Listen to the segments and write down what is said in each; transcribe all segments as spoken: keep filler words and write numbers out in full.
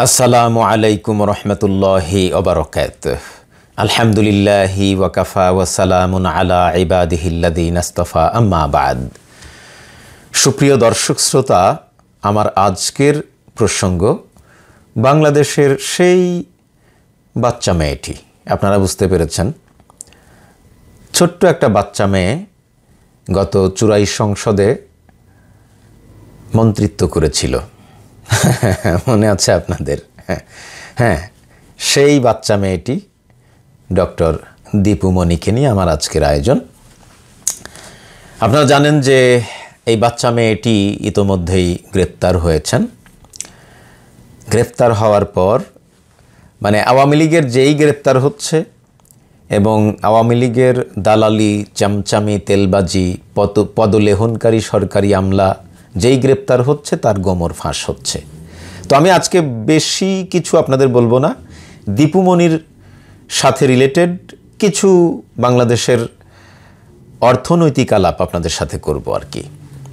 আসসালামু আলাইকুম রহমতুল্লাহি ওবারাকাতুহু। আলহামদুলিল্লাহি ওয়াকাফা ওয়াসালামুন আলা ইবাদিহিল্লাযীনা ইসতাফা, আম্মা বাদ। সুপ্রিয় দর্শক শ্রোতা, আমার আজকের প্রসঙ্গ বাংলাদেশের সেই বাচ্চা মেয়েটি। আপনারা বুঝতে পেরেছেন, ছোট্ট একটা বাচ্চা মেয়ে গত চুরাই সংসদে মন্ত্রিত্ব করেছিল। মনে আছে আপনাদের? হ্যাঁ, সেই বাচ্চা মেয়েটি ডক্টর দীপু মনিকে নিয়ে আমার আজকের আয়োজন। আপনারা জানেন যে এই বাচ্চা মেয়েটি ইতোমধ্যেই গ্রেপ্তার হয়েছেন। গ্রেপ্তার হওয়ার পর মানে আওয়ামী লীগের যেই গ্রেপ্তার হচ্ছে এবং আওয়ামী লীগের দালালি, চামচামি, তেলবাজি, পদ পদলেহনকারী সরকারি আমলা যেই গ্রেপ্তার হচ্ছে তার গোমর ফাঁস হচ্ছে। তো আমি আজকে বেশি কিছু আপনাদের বলবো না, দীপু মনির সাথে রিলেটেড কিছু বাংলাদেশের অর্থনৈতিক আলাপ আপনাদের সাথে করব আর কি।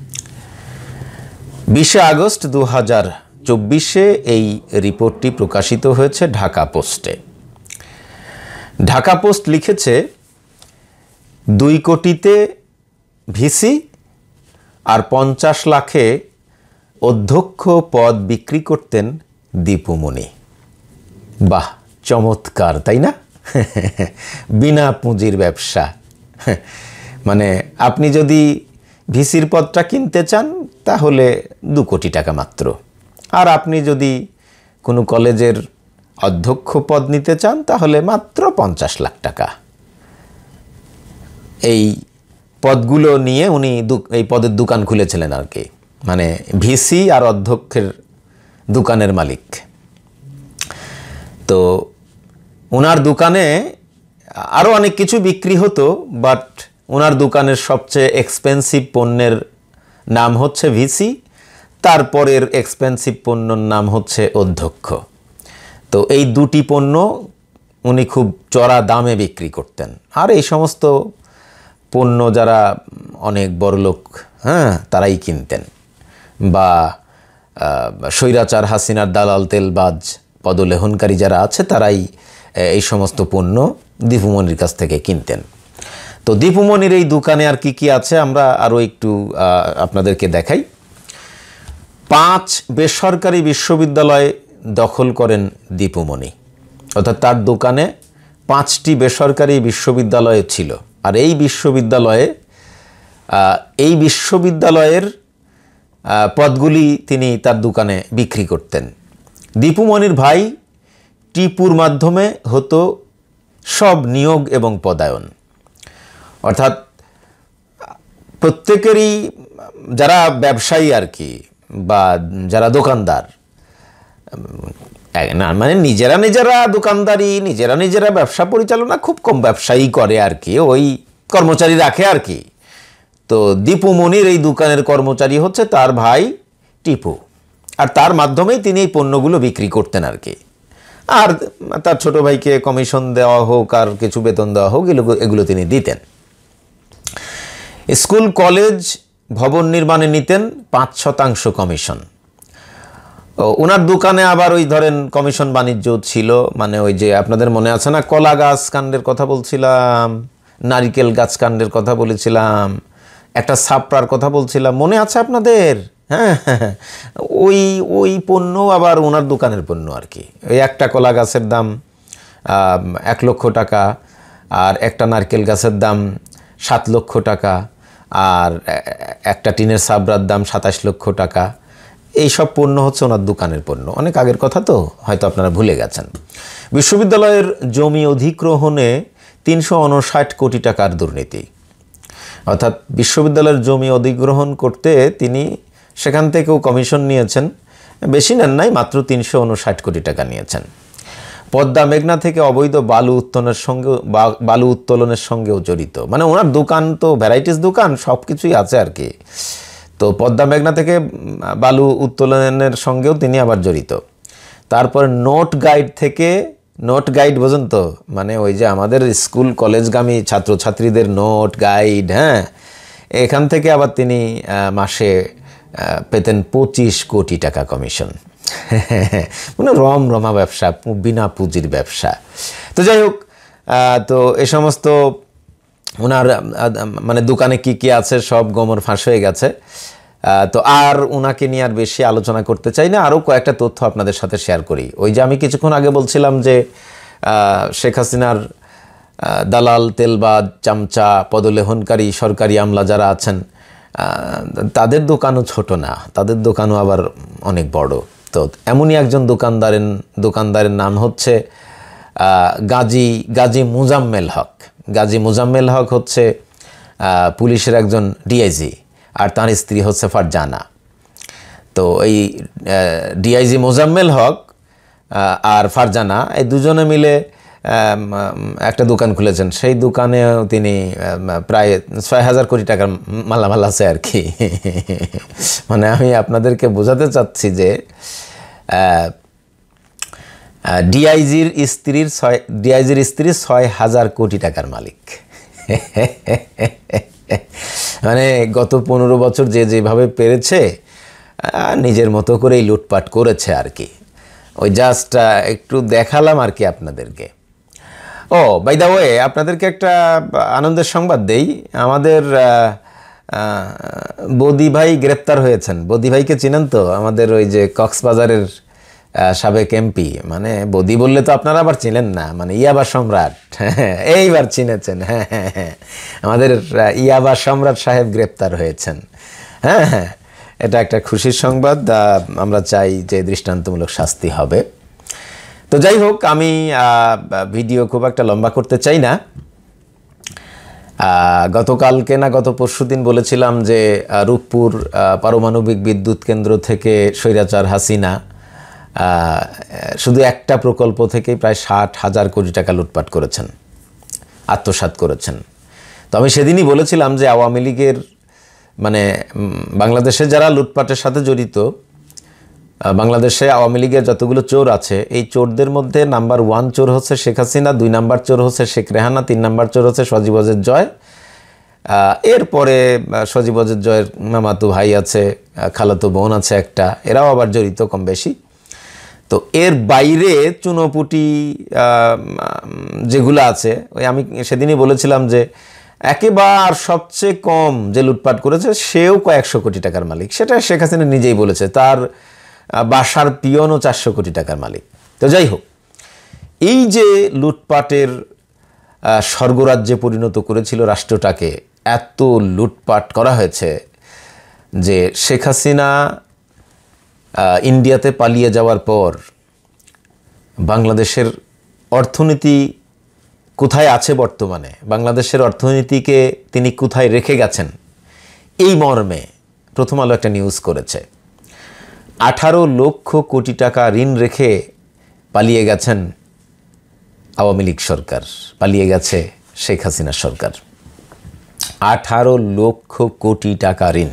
বিশে আগস্ট দু হাজার চব্বিশে এই রিপোর্টটি প্রকাশিত হয়েছে ঢাকা পোস্টে। ঢাকা পোস্ট লিখেছে, দুই কোটিতে ভিসি আর পঞ্চাশ লাখে অধ্যক্ষ পদ বিক্রি করতেন দীপু মনি। বাহ, চমৎকার, তাই না? বিনা পুঁজির ব্যবসা। মানে আপনি যদি ভিসির পদটা কিনতে চান তাহলে দু কোটি টাকা মাত্র, আর আপনি যদি কোনো কলেজের অধ্যক্ষ পদ নিতে চান তাহলে মাত্র পঞ্চাশ লাখ টাকা। এই পদগুলো নিয়ে উনি এই পদের দোকান খুলেছিলেন আর কি, মানে ভিসি আর অধ্যক্ষের দোকানের মালিক। তো ওনার দোকানে আরও অনেক কিছু বিক্রি হতো, বাট ওনার দোকানের সবচেয়ে এক্সপেন্সিভ পণ্যের নাম হচ্ছে ভিসি, তারপরের এক্সপেন্সিভ পণ্যর নাম হচ্ছে অধ্যক্ষ। তো এই দুটি পণ্য উনি খুব চড়া দামে বিক্রি করতেন। আর এই সমস্ত পণ্য যারা অনেক বড়লোক, হ্যাঁ, তারাই কিনতেন, বা স্বৈরাচার হাসিনার দালাল, তেলবাজ, পদলেহনকারী যারা আছে তারাই এই সমস্ত পণ্য দীপু মনির কাছ থেকে কিনতেন। তো দীপু মনির এই দোকানে আর কি কি আছে আমরা আরও একটু আপনাদেরকে দেখাই। পাঁচ বেসরকারি বিশ্ববিদ্যালয় দখল করেন দীপু মনি, অর্থাৎ তার দোকানে পাঁচটি বেসরকারি বিশ্ববিদ্যালয় ছিল। আর এই বিশ্ববিদ্যালয়ে এই বিশ্ববিদ্যালয়ের পদগুলি তিনি তার দোকানে বিক্রি করতেন। দীপু মনির ভাই টিপুর মাধ্যমে হতো সব নিয়োগ এবং পদায়ন, অর্থাৎ প্রত্যেকেরই যারা ব্যবসায়ী আর কি, বা যারা দোকানদার, না মানে নিজেরা নিজেরা দোকানদারি, নিজেরা নিজেরা ব্যবসা পরিচালনা খুব কম ব্যবসায়ী করে আর কি, ওই কর্মচারী রাখে আর কি। তো দীপু মনির এই দোকানের কর্মচারী হচ্ছে তার ভাই টিপু, আর তার মাধ্যমেই তিনি এই পণ্যগুলো বিক্রি করতেন আর কি। আর তার ছোট ভাইকে কমিশন দেওয়া হোক আর কিছু বেতন দেওয়া হোক, এগুলো এগুলো তিনি দিতেন। স্কুল কলেজ ভবন নির্মাণে নিতেন পাঁচ শতাংশ কমিশন। ওনার দোকানে আবার ওই ধরেন কমিশন বাণিজ্য ছিল, মানে ওই যে আপনাদের মনে আছে না, কলা গাছ কাণ্ডের কথা বলছিলাম, নারিকেল গাছ কাণ্ডের কথা বলেছিলাম, একটা ছাপড়ার কথা বলছিলাম, মনে আছে আপনাদের? হ্যাঁ, ওই ওই পণ্য আবার ওনার দোকানের পণ্য আর কি। ওই একটা কলা গাছের দাম এক লক্ষ টাকা, আর একটা নারকেল গাছের দাম সাত লক্ষ টাকা, আর একটা টিনের ছাপড়ার দাম সাতাশ লক্ষ টাকা। এইসব পণ্য হচ্ছে ওনার দোকানের পণ্য। অনেক আগের কথা তো, হয়তো আপনারা ভুলে গেছেন। বিশ্ববিদ্যালয়ের জমি অধিগ্রহণে তিনশো উনষাট কোটি টাকার দুর্নীতি, অর্থাৎ বিশ্ববিদ্যালয়ের জমি অধিগ্রহণ করতে তিনি সেখান থেকেও কমিশন নিয়েছেন, বেশি নেন নাই, মাত্র তিনশো উনষাট কোটি টাকা নিয়েছেন। পদ্মা মেঘনা থেকে অবৈধ বালু উত্তোলনের সঙ্গে বালু উত্তোলনের সঙ্গেও জড়িত। মানে ওনার দোকান তো ভ্যারাইটিস দোকান, সব কিছুই আছে আর কি। তো পদ্মা মেঘনা থেকে বালু উত্তোলনের সঙ্গেও তিনি আবার জড়িত। তারপর নোট গাইড থেকে, নোট গাইড বোঝেন তো, মানে ওই যে আমাদের স্কুল কলেজগামী ছাত্রছাত্রীদের নোট গাইড, হ্যাঁ, এখান থেকে আবার তিনি মাসে পেতেন পঁচিশ কোটি টাকা কমিশন। মানে রম রমা ব্যবসা, বিনা পুঁজির ব্যবসা। তো যাই হোক, তো এ সমস্ত ওনার মানে দোকানে কি কি আছে সব গোমর ফাঁস হয়ে গেছে। তো আর ওনাকে নিয়ে আর বেশি আলোচনা করতে চাই না, আরও কয়েকটা তথ্য আপনাদের সাথে শেয়ার করি। ওই যে আমি কিছুক্ষণ আগে বলছিলাম যে শেখ হাসিনার দালাল, তেলবাজ, চামচা, পদলেহনকারী সরকারি আমলা যারা আছেন, তাদের দোকানও ছোট না, তাদের দোকানও আবার অনেক বড়। তো এমনই একজন দোকানদারের দোকানদারের নাম হচ্ছে গাজী গাজী মুজাম্মেল হক। গাজী মুজাম্মেল হক হচ্ছে পুলিশের একজন ডিআইজি, আর তার স্ত্রী হচ্ছে ফারজানা। তো এই ডিআইজি মুজাম্মেল হক আর ফারজানা এই দুজনে মিলে একটা দোকান খুলেছেন। সেই দোকানেও তিনি প্রায় ছয় হাজার কোটি টাকার মালামাল আছে আর কি। মানে আমি আপনাদেরকে বোঝাতে চাচ্ছি যে ডিআইজির স্ত্রীর ছয় ডিআইজির স্ত্রী ছয় হাজার কোটি টাকার মালিক। মানে গত পনেরো বছর যে যেভাবে পেরেছে নিজের মতো করেই লুটপাট করেছে আর কি। ওই জাস্ট একটু দেখালাম আর কি আপনাদেরকে। ও বাই দ্য ওয়ে, আপনাদেরকে একটা আনন্দের সংবাদ দেই। আমাদের বদি ভাই গ্রেপ্তার হয়েছেন। বদি ভাইকে চিনেন তো? আমাদের ওই যে কক্সবাজারের সাবেক এমপি। মানে বদি বললে তো আপনারা আবার চিনেন না, মানে ইয়াবা সম্রাট। এইবার চিনেছেন। হ্যাঁ হ্যাঁ হ্যাঁ, আমাদের ইয়াবা সম্রাট সাহেব গ্রেপ্তার হয়েছেন। হ্যাঁ হ্যাঁ, এটা একটা খুশির সংবাদ। আমরা চাই যে দৃষ্টান্তমূলক শাস্তি হবে। তো যাই হোক, আমি ভিডিও খুব একটা লম্বা করতে চাই না। গতকালকে না গত পরশু দিন বলেছিলাম যে রূপপুর পারমাণবিক বিদ্যুৎ কেন্দ্র থেকে স্বৈরাচার হাসিনা শুধু একটা প্রকল্প থেকেই প্রায় ষাট হাজার কোটি টাকা লুটপাট করেছেন, আত্মসাৎ করেছেন। তো আমি সেদিনই বলেছিলাম যে আওয়ামী লীগের মানে বাংলাদেশে যারা লুটপাটের সাথে জড়িত, বাংলাদেশে আওয়ামী লীগের যতগুলো চোর আছে, এই চোরদের মধ্যে নাম্বার ওয়ান চোর হচ্ছে শেখ হাসিনা, দুই নাম্বার চোর হচ্ছে শেখ রেহানা, তিন নাম্বার চোর হচ্ছে সজীব ওয়াজেদ জয়। এরপরে সজীব ওয়াজেদ জয়ের মামাতো ভাই আছে, খালাতো বোন আছে একটা, এরাও আবার জড়িত কম বেশি। তো এর বাইরে চুনোপুটি যেগুলো আছে, ওই আমি সেদিনই বলেছিলাম যে একেবারে সবচেয়ে কম যে লুটপাট করেছে সেও কয়েকশো কোটি টাকার মালিক। সেটা শেখ হাসিনা নিজেই বলেছে, তার বাসার পিয়নও চারশো কোটি টাকার মালিক। তো যাই হোক, এই যে লুটপাটের স্বর্গরাজ্যে পরিণত করেছিল রাষ্ট্রটাকে, এত লুটপাট করা হয়েছে যে শেখ হাসিনা ইন্ডিয়াতে পালিয়ে যাওয়ার পর বাংলাদেশের অর্থনীতি কোথায় আছে বর্তমানে, বাংলাদেশের অর্থনীতিকে তিনি কোথায় রেখে গেছেন, এই মর্মে প্রথম আলো একটা নিউজ করেছে। আঠারো লক্ষ কোটি টাকা ঋণ রেখে পালিয়ে গেছেন আওয়ামী লীগ সরকার, পালিয়ে গেছে শেখ হাসিনা সরকার। আঠারো লক্ষ কোটি টাকা ঋণ।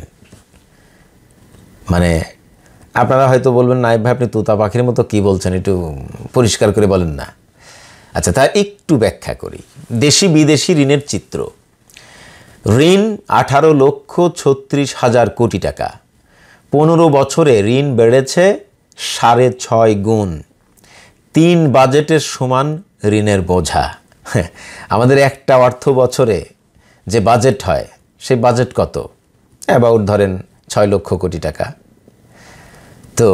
মানে আপনারা হয়তো বলবেন, নাইব ভাই আপনি তোতা পাখির মতো কি বলছেন, একটু পরিষ্কার করে বলেন না। আচ্ছা, তা একটু ব্যাখ্যা করি। দেশি বিদেশি ঋণের চিত্র। ঋণ আঠারো লক্ষ ছত্রিশ হাজার কোটি টাকা। পনেরো বছরে ঋণ বেড়েছে সাড়ে ছয় গুণ। তিন বাজেটের সমান ঋণের বোঝা। আমাদের একটা অর্থ বছরে যে বাজেট হয়, সেই বাজেট কত? অ্যাবাউট ধরেন ছয় লক্ষ কোটি টাকা। তো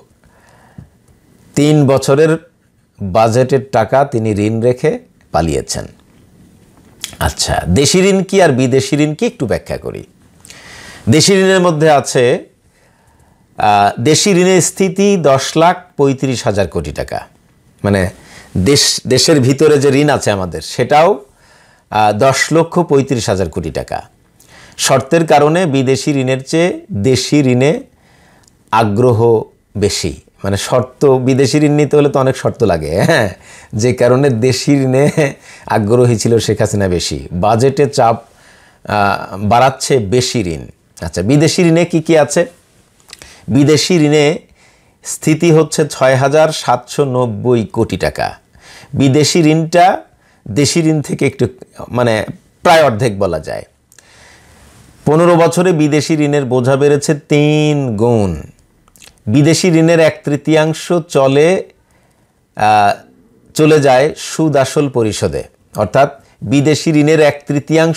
তিন বছরের বাজেটের টাকা তিনি ঋণ রেখে পালিয়েছেন। আচ্ছা, দেশি ঋণ কি আর বিদেশি ঋণ কি একটু ব্যাখ্যা করি। দেশি ঋণের মধ্যে আছে দেশি ঋণের স্থিতি দশ লাখ পঁয়ত্রিশ হাজার কোটি টাকা। মানে দেশ দেশের ভিতরে যে ঋণ আছে আমাদের, সেটাও দশ লক্ষ পঁয়ত্রিশ হাজার কোটি টাকা। শর্তের কারণে বিদেশি ঋণের চেয়ে দেশি ঋণে আগ্রহ বেশি। মানে শর্ত, বিদেশি ঋণ নিতে হলে তো অনেক শর্ত লাগে, হ্যাঁ, যে কারণে দেশি ঋণে আগ্রহী ছিল শেখ হাসিনা বেশি। বাজেটে চাপ বাড়াচ্ছে বেশি ঋণ। আচ্ছা, বিদেশি ঋণে কি কি আছে? বিদেশি ঋণে স্থিতি হচ্ছে ছয় হাজার সাতশো নব্বই কোটি টাকা। বিদেশি ঋণটা দেশি ঋণ থেকে একটু মানে প্রায় অর্ধেক বলা যায়। পনেরো বছরে বিদেশি ঋণের বোঝা বেড়েছে তিন গুণ। বিদেশি ঋণের এক তৃতীয়াংশ চলে চলে যায় সুদ আসল পরিশোধে, অর্থাৎ বিদেশি ঋণের এক তৃতীয়াংশ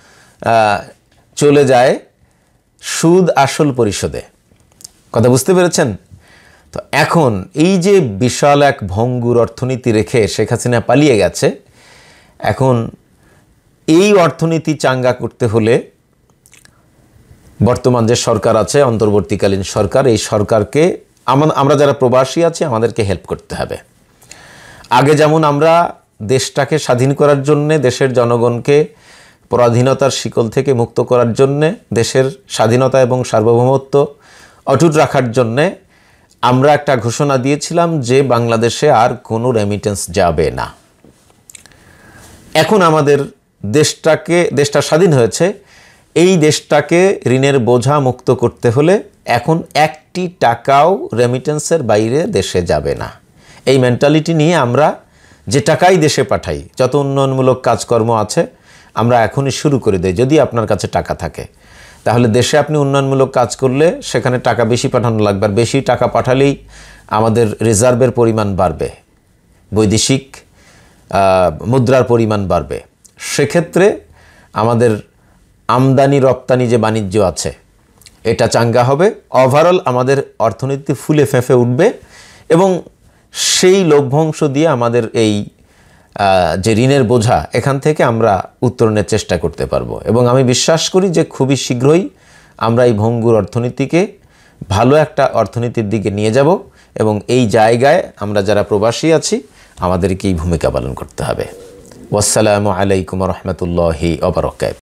চলে যায় সুদ আসল পরিশোধে। কথা বুঝতে পেরেছেন? তো এখন এই যে বিশাল এক ভঙ্গুর অর্থনীতি রেখে শেখ হাসিনা পালিয়ে গেছে, এখন এই অর্থনীতি চাঙ্গা করতে হলে বর্তমান যে সরকার আছে, অন্তর্বর্তীকালীন সরকার, এই সরকারকে আমরা যারা প্রবাসী আছি আমাদেরকে হেল্প করতে হবে। আগে যেমন আমরা দেশটাকে স্বাধীন করার জন্যে, দেশের জনগণকে পরাধীনতার শিকল থেকে মুক্ত করার জন্যে, দেশের স্বাধীনতা এবং সার্বভৌমত্ব অটুট রাখার জন্যে আমরা একটা ঘোষণা দিয়েছিলাম যে বাংলাদেশে আর কোনো রেমিটেন্স যাবে না। এখন আমাদের দেশটাকে দেশটা স্বাধীন হয়েছে, এই দেশটাকে ঋণের বোঝা মুক্ত করতে হলে এখন একটি টাকাও রেমিটেন্সের বাইরে দেশে যাবে না। এই মেন্টালিটি নিয়ে আমরা যে টাকাই দেশে পাঠাই, যত উন্নয়নমূলক কাজকর্ম আছে আমরা এখনই শুরু করে দেই। যদি আপনার কাছে টাকা থাকে তাহলে দেশে আপনি উন্নয়নমূলক কাজ করলে সেখানে টাকা বেশি পাঠানো লাগবে, আর বেশি টাকা পাঠালেই আমাদের রিজার্ভের পরিমাণ বাড়বে, বৈদেশিক মুদ্রার পরিমাণ বাড়বে। সেক্ষেত্রে আমাদের আমদানি রপ্তানি যে বাণিজ্য আছে এটা চাঙ্গা হবে, ওভারঅল আমাদের অর্থনীতি ফুলে ফেঁপে উঠবে এবং সেই লভ্যাংশ দিয়ে আমাদের এই যে ঋণের বোঝা এখান থেকে আমরা উত্তরণের চেষ্টা করতে পারবো। এবং আমি বিশ্বাস করি যে খুবই শীঘ্রই আমরা এই ভঙ্গুর অর্থনীতিকে ভালো একটা অর্থনীতির দিকে নিয়ে যাব এবং এই জায়গায় আমরা যারা প্রবাসী আছি আমাদেরকেই ভূমিকা পালন করতে হবে। ওয়াসসালামু আলাইকুম ওয়া রাহমাতুল্লাহি ওয়া বারাকাতুহু।